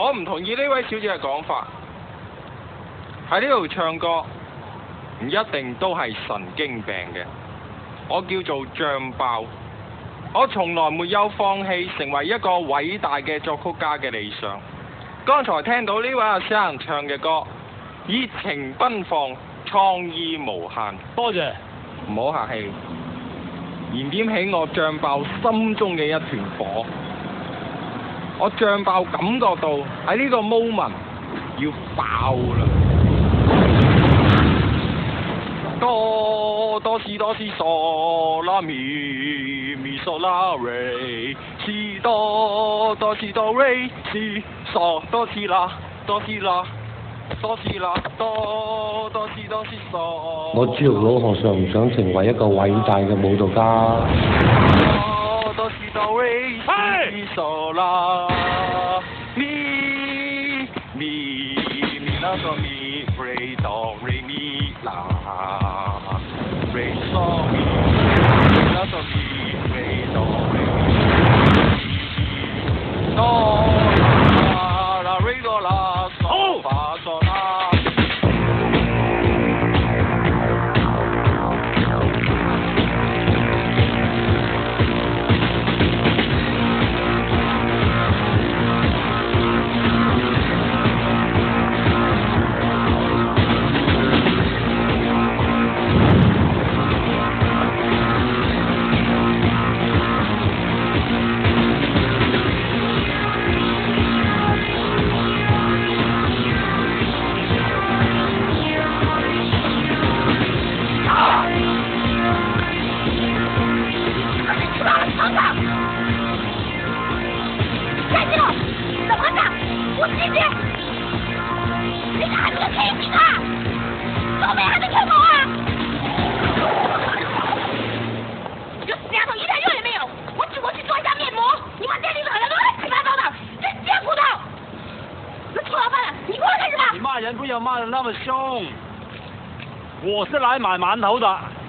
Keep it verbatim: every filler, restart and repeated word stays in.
我唔同意呢位小姐嘅講法。喺呢度唱歌唔一定都係神經病嘅。我叫做醬爆，我從來沒有放棄成為一個偉大嘅作曲家嘅理想。剛才聽到呢位阿生唱嘅歌，熱情奔放，創意無限。 多謝， 唔好客氣。燃點起我醬爆心中嘅一團火，我醬爆感覺到喺呢個 moment 要爆啦！哆哆西哆西嗦啦咪咪嗦啦瑞，西哆哆西哆瑞西嗦哆西啦哆西啦哆西啦哆哆西哆西嗦。 我朱玉佬何嘗唔想成為一個偉大嘅舞蹈家？ 哆西哆瑞西嗦啦咪咪咪啦嗦咪瑞哆瑞咪啦瑞嗦咪咪啦嗦咪瑞哆瑞咪哆啦啦瑞哆啦嗦發嗦啦。 我姐姐，你看这个天气啊，老妹还能跳高啊？这死丫头一点用也没有！我只过去做一下面膜，你把店里惹得乱七八糟的，真贱骨头！那臭老板，你过来干什么？ 你骂人不要骂得那么凶，我是来买馒头的。